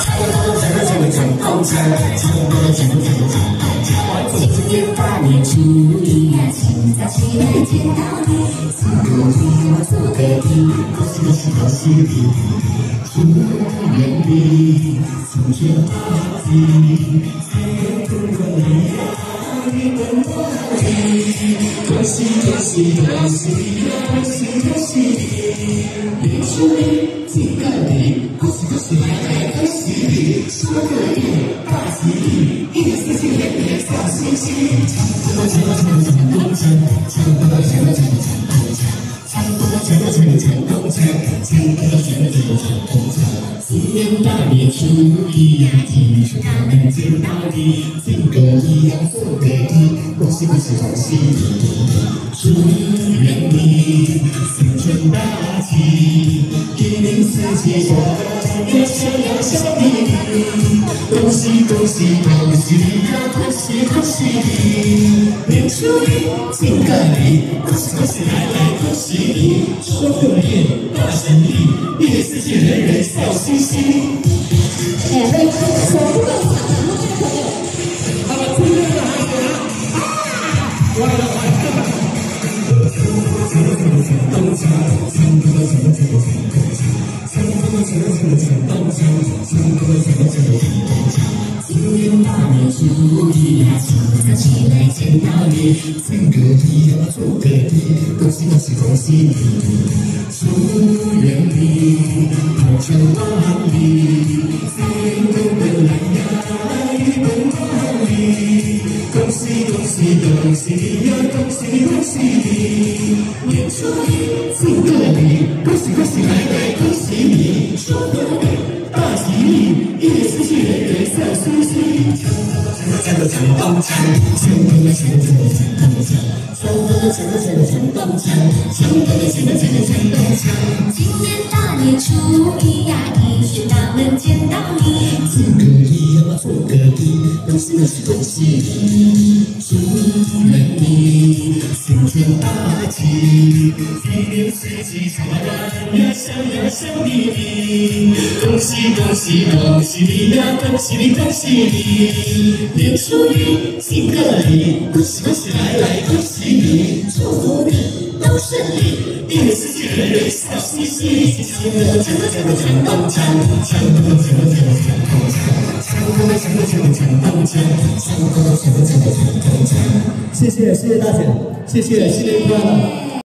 今年大年初一呀，清早起来见到你，四个礼我做个礼，恭喜恭喜恭喜你，出远地，送君大吉，财源滚滚来，一本万利，恭喜恭喜恭喜恭喜恭喜你，年初一敬个礼，恭喜恭喜来来恭喜你，说个愿大吉利，一年四季年年笑嘻嘻。唱歌唱唱东唱，唱歌唱唱唱东唱，唱歌唱唱唱东唱，唱歌唱唱唱东唱。今年大年初一呀，听说他们见到你，敬个礼呀，送个礼，恭喜恭喜恭喜你，祝愿你新春大吉，一年四季过得逍遥小丽，恭喜恭喜恭喜你呀，恭喜恭喜你，年初一敬个礼，恭喜恭喜来来恭喜你，说个愿大胜利，一年四季人人笑嘻嘻。哎，那手不够长的录音朋友，他们今天的孩子呢？歪了歪了。今年大年初一呀，清早起来见到你，敬个礼呀，做个礼，恭喜恭喜恭喜你，祝愿你好成万里，财源滚滚来呀，一本万利，恭喜恭喜恭喜你呀，恭喜恭喜你，年初一敬个礼，恭喜恭喜来来恭喜你，说个愿大吉利，一年四季人人笑嘻嘻。唱个唱东唱，唱个唱个唱东唱，唱个唱个唱个唱东唱，唱个唱个唱个唱东唱。今年大年初一呀，一群大门见到你，敬个礼呀，做个礼，恭喜恭喜恭喜你，祝愿你新春大吉，一年四季唱完呀，逍遥小丽丽，恭喜恭喜恭喜你呀，恭喜你恭喜你，年初一敬个礼，恭喜恭喜来来恭喜你，祝福你都顺利，一年四季人人笑嘻嘻。唱歌唱歌唱歌唱东唱，唱歌唱歌唱歌唱东唱，唱歌唱歌唱歌唱东唱，唱歌唱歌唱歌唱东唱。谢谢大姐，谢谢，新年快乐。